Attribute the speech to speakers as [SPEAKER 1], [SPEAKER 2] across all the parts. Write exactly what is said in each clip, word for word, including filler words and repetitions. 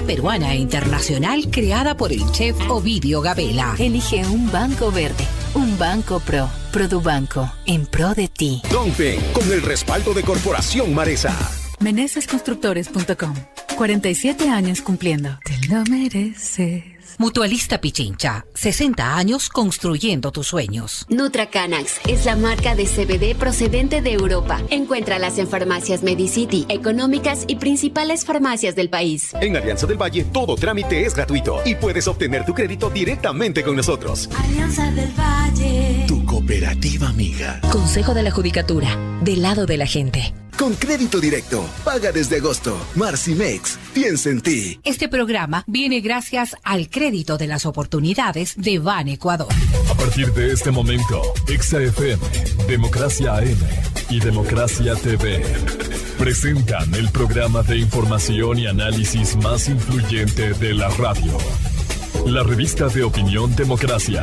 [SPEAKER 1] peruana e internacional creada por el chef Ovidio Gabela.
[SPEAKER 2] Elige un banco verde, un banco pro. Produbanco, en pro de ti.
[SPEAKER 3] Dongfeng, con el respaldo de Corporación Maresa.
[SPEAKER 4] Meneses Constructores punto com. cuarenta y siete años cumpliendo. Te lo mereces.
[SPEAKER 1] Mutualista Pichincha, sesenta años construyendo tus sueños.
[SPEAKER 5] Nutracanax es la marca de C B D procedente de Europa. Encuéntralas en farmacias Medicity, económicas y principales farmacias del país.
[SPEAKER 3] En Alianza del Valle, todo trámite es gratuito y puedes obtener tu crédito directamente con nosotros.
[SPEAKER 6] Alianza del Valle.
[SPEAKER 3] Tu cooperativa amiga.
[SPEAKER 1] Consejo de la Judicatura, del lado de la gente.
[SPEAKER 3] Con crédito directo, paga desde agosto. Marcimex, piensa en ti.
[SPEAKER 1] Este programa viene gracias al crédito de las oportunidades de Ban Ecuador.
[SPEAKER 7] A partir de este momento, Exa F M, Democracia A M y Democracia T V presentan el programa de información y análisis más influyente de la radio. La revista de opinión Democracia.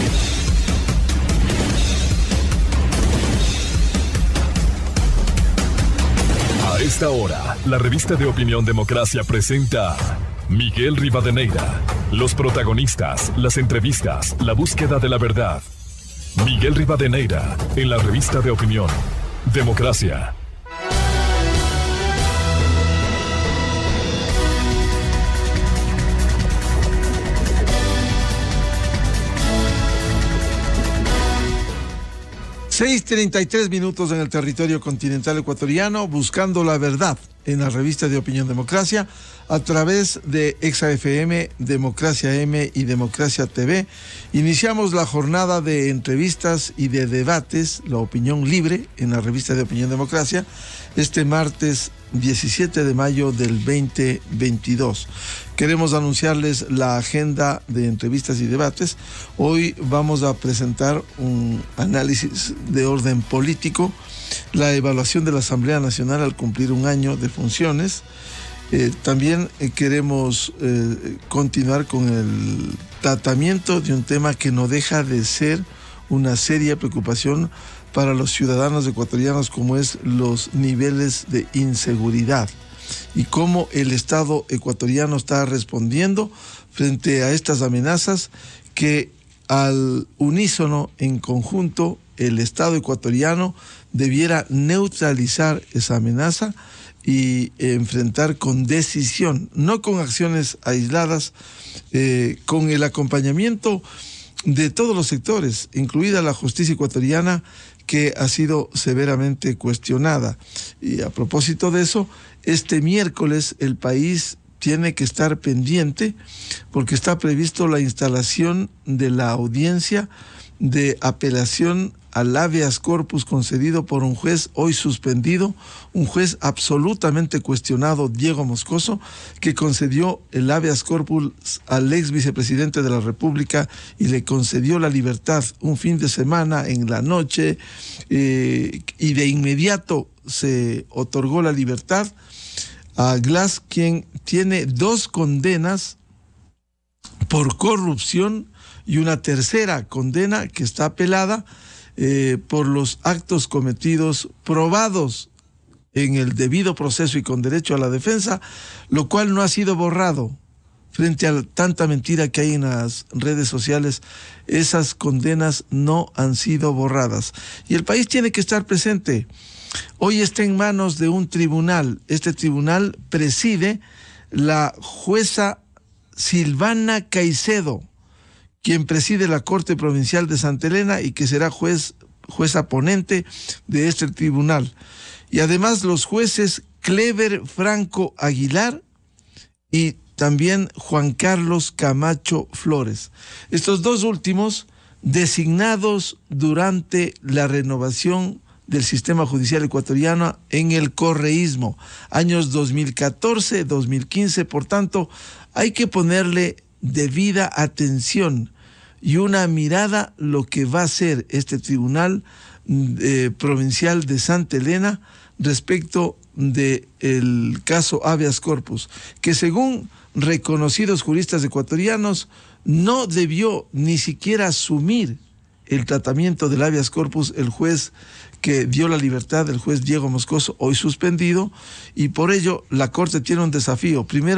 [SPEAKER 7] A esta hora, la revista de opinión Democracia presenta Miguel Rivadeneira. Los protagonistas, las entrevistas, la búsqueda de la verdad. Miguel Rivadeneira, en la revista de opinión Democracia.
[SPEAKER 8] seis treinta y tres minutos en el territorio continental ecuatoriano, buscando la verdad en la revista de opinión Democracia, a través de Exa F M, Democracia M y Democracia T V. Iniciamos la jornada de entrevistas y de debates, la opinión libre en la revista de opinión Democracia, este martes diecisiete de mayo del veinte veintidós. Queremos anunciarles la agenda de entrevistas y debates. Hoy vamos a presentar un análisis de orden político, la evaluación de la Asamblea Nacional al cumplir un año de funciones. Eh, también eh, queremos eh, continuar con el tratamiento de un tema que no deja de ser una seria preocupación para los ciudadanos ecuatorianos, como es los niveles de inseguridad y cómo el Estado ecuatoriano está respondiendo frente a estas amenazas que al unísono, en conjunto, el Estado ecuatoriano debiera neutralizar esa amenaza y enfrentar con decisión, no con acciones aisladas, eh, con el acompañamiento de todos los sectores, incluida la justicia ecuatoriana, que ha sido severamente cuestionada. Y a propósito de eso, este miércoles el país tiene que estar pendiente porque está previsto la instalación de la audiencia de apelación al habeas corpus concedido por un juez hoy suspendido, un juez absolutamente cuestionado, Diego Moscoso, que concedió el habeas corpus al ex vicepresidente de la República y le concedió la libertad un fin de semana en la noche, eh, y de inmediato se otorgó la libertad a Glass, quien tiene dos condenas por corrupción y una tercera condena que está apelada eh, por los actos cometidos probados en el debido proceso y con derecho a la defensa, lo cual no ha sido borrado. Frente a tanta mentira que hay en las redes sociales, esas condenas no han sido borradas. Y el país tiene que estar presente. Hoy está en manos de un tribunal. Este tribunal preside la jueza Silvana Caicedo, quien preside la Corte Provincial de Santa Elena y que será juez, jueza ponente de este tribunal. Y además los jueces Clever Franco Aguilar y también Juan Carlos Camacho Flores. Estos dos últimos designados durante la renovación del sistema judicial ecuatoriano en el correísmo, años dos mil catorce, dos mil quince, por tanto, hay que ponerle debida atención y una mirada lo que va a ser este tribunal eh, provincial de Santa Elena respecto del caso habeas corpus, que según reconocidos juristas ecuatorianos no debió ni siquiera asumir el tratamiento del habeas corpus el juez que dio la libertad, el juez Diego Moscoso, hoy suspendido, y por ello la Corte tiene un desafío. Primero,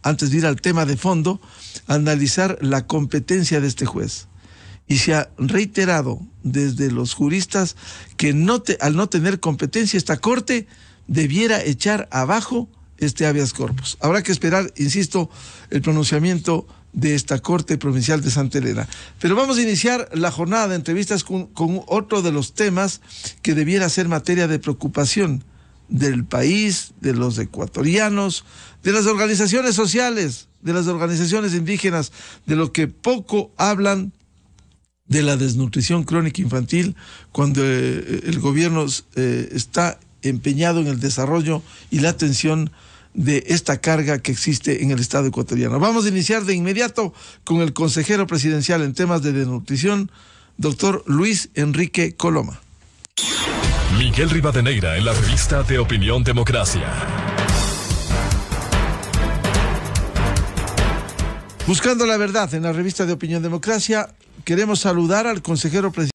[SPEAKER 8] antes de ir al tema de fondo, analizar la competencia de este juez. Y se ha reiterado desde los juristas que no te, al no tener competencia, esta corte debiera echar abajo este habeas corpus. Habrá que esperar, insisto, el pronunciamiento de esta Corte Provincial de Santa Elena. Pero vamos a iniciar la jornada de entrevistas con, con otro de los temas que debiera ser materia de preocupación del país, de los ecuatorianos, de las organizaciones sociales, de las organizaciones indígenas, de lo que poco hablan de la desnutrición crónica infantil, cuando eh, el gobierno eh, está empeñado en el desarrollo y la atención de esta carga que existe en el Estado ecuatoriano. Vamos a iniciar de inmediato con el consejero presidencial en temas de desnutrición, doctor Luis Enrique Coloma.
[SPEAKER 7] Miguel Rivadeneira en la revista de Opinión Democracia.
[SPEAKER 8] Buscando la verdad en la revista de Opinión Democracia, queremos saludar al consejero presidencial